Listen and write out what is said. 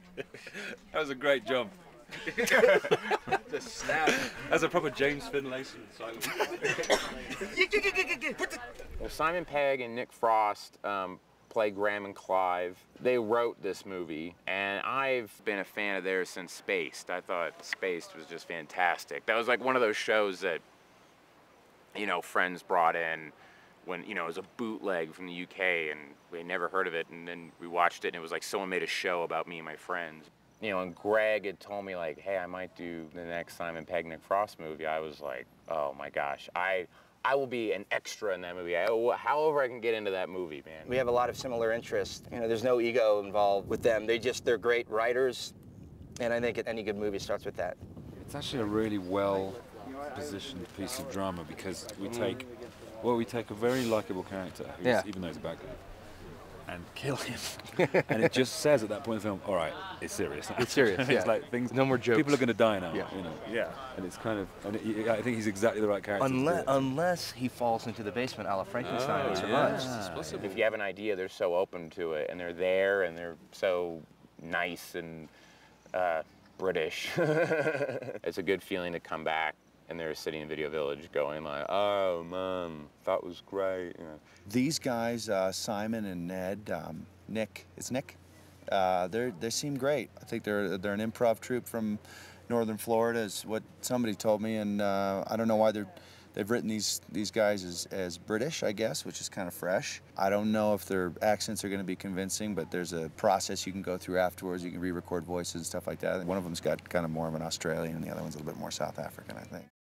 That was a great jump. Just snap. That's a proper James Finlayson silence. Well, Simon Pegg and Nick Frost play Graeme and Clive. They wrote this movie, and I've been a fan of theirs since Spaced. I thought Spaced was just fantastic. That was like one of those shows that, you know, friends brought in when, you know, it was a bootleg from the UK, and we had never heard of it, and then we watched it, and it was like someone made a show about me and my friends. You know, and Greg had told me, like, hey, I might do the next Simon Pegg Nick Frost movie. I was like, oh my gosh, I will be an extra in that movie. However I can get into that movie, man. We have a lot of similar interests. You know, there's no ego involved with them. They're great writers, and I think any good movie starts with that. It's actually a really well-positioned piece of drama because we take a very likable character, even though he's a bad guy, and kill him. And it just says at that point in the film, all right, it's serious. It's serious, It's like things, no more jokes. People are going to die now, Yeah. you know. Yeah. And it's kind of, I think he's exactly the right character. Unless he falls into the basement a la Frankenstein and survives. If you have an idea, they're so open to it, and they're there, and they're so nice and British. It's a good feeling to come back, and they're sitting in Video Village going like, oh, man, that was great. You know. These guys, Simon and Ned, Nick, it's Nick? They seem great. I think they're an improv troupe from northern Florida is what somebody told me, and I don't know why they've written these guys as British, I guess, which is kind of fresh. I don't know if their accents are going to be convincing, but there's a process you can go through afterwards. You can re-record voices and stuff like that. One of them's got kind of more of an Australian, and the other one's a little bit more South African, I think.